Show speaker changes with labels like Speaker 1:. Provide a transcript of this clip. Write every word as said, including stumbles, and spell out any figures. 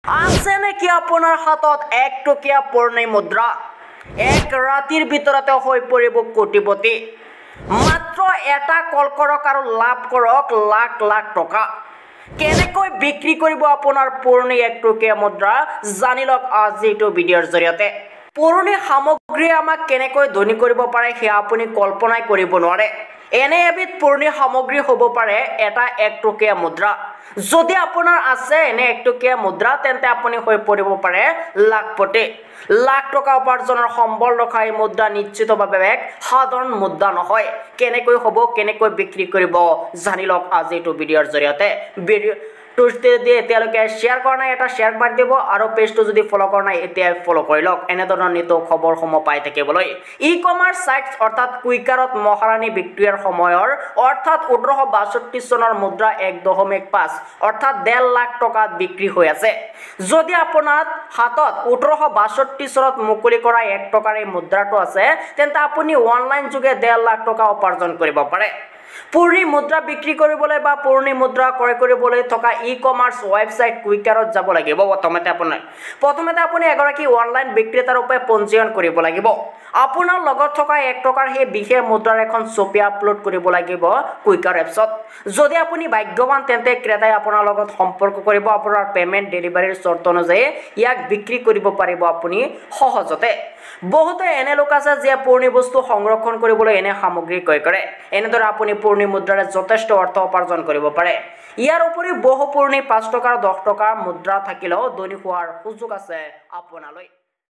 Speaker 1: আছে নেকি আপোনাৰ হাতত এক টকীয়া পুৰণি মুদ্ৰা? এক ৰাতিৰ ভিতৰতে হৈ পৰিব কোটিপতি। মাত্ৰ এটা কল কৰক আৰু লাভ কৰক লাখ লাখ টকা। কেনেকৈ বিক্ৰী কৰিব আপোনাৰ পুৰণি এক টকীয়া মুদ্ৰা জানি লওক আজি এইটো ভিডিঅ'ৰ জৰিয়তে। পুৰণি সামগ্ৰী আমাক কেনেকৈ ধনী কৰিব পাৰে সেয়া আপুনি কল্পনাই কৰিব নোৱাৰে। এনে এবিধ পুৰণি সামগ্ৰী হ'ব পাৰে এটা এক টকীয়া মুদ্ৰা। যদি আপোনাৰ আছে এনে এক টকীয়া মুদ্ৰা তেন্তে আপুনি হৈ পৰিব পাৰে লাখপতি। লাখ টকা উপাৰ্জনৰ সম্বল ৰখা এই মুদ্ৰা নিশ্চিতভাৱে এক সাধাৰণ মুদ্ৰা নহয়। কেনেকৈ হ'ব কেনেকৈ বিক্ৰী কৰিব জানি লওক আজি এইটো ভিডিঅ'ৰ জৰিয়তে। ভিডিঅ' দিয়ে এতিয়ালৈকে শ্বেয়াৰ কৰা নাই এটা শ্বেয়াৰ কৰি দিব আৰু পেজটো যদি ফ'ল' কৰা নাই এতিয়াই ফ'ল' কৰি লওক এনেধৰণৰ নিতৌ খবৰসমূহ পাই থাকিবলৈ। ই কমাৰ্চ ছাইট অৰ্থাৎ কুইকাৰত মহাৰাণী বিক্ৰীৰ সময়ৰ অৰ্থাৎ ওঠৰশ বাষষ্ঠি চনৰ মুদ্ৰা এক দশমিক পাঁচ অৰ্থাৎ ডেৰ লাখ টকাত বিক্ৰী হৈ আছে। যদি আপোনাৰ হাতত ওঠৰশ বাষষ্ঠি চনত মুকলি কৰা এক টকাৰ এই মুদ্ৰাটো আছে তেন্তে আপুনি অনলাইন যোগে ডেৰ লাখ টকা উপাৰ্জন কৰিব পাৰে। পুৰণি মুদ্ৰা বিক্ৰী কৰিবলৈ বা পুৰণি মুদ্ৰা ক্ৰয় কৰিবলৈ থকা ই কমাৰ্চ ৱেবছাইট কুইকাৰত যাব লাগিব। প্ৰথমতে আপোনাৰ প্ৰথমতে আপুনি এগৰাকী অনলাইন বিক্ৰেতাৰ ৰূপে পঞ্জীয়ন কৰিব লাগিব। আপোনাৰ লগত থকা এক টকাৰ সেই বিশেষ মুদ্ৰাৰ এখন ছবি আপলোড কৰিব লাগিব কুইকাৰ এপছত। যদি আপুনি ভাগ্যৱান তেন্তে ক্ৰেতাই আপোনাৰ লগত সম্পৰ্ক কৰিব। আপোনাৰ পেমেণ্ট ডেলিভাৰীৰ চৰ্ত অনুযায়ী ইয়াক বিক্ৰী কৰিব পাৰিব আপুনি সহজতে। বহুতে এনে লোক আছে যিয়ে পুৰণি বস্তু সংৰক্ষণ কৰিবলৈ এনে সামগ্ৰী ক্ৰয় কৰে। এনেদৰে আপুনি পুৰণি মুদ্ৰাৰে যথেষ্ট অৰ্থ উপাৰ্জন কৰিব পাৰে। ইয়াৰ উপৰিও বহু পুৰণি পাঁচ টকাৰ দহ টকাৰ মুদ্ৰা থাকিলেও ধনী হোৱাৰ সুযোগ আছে আপোনালৈ।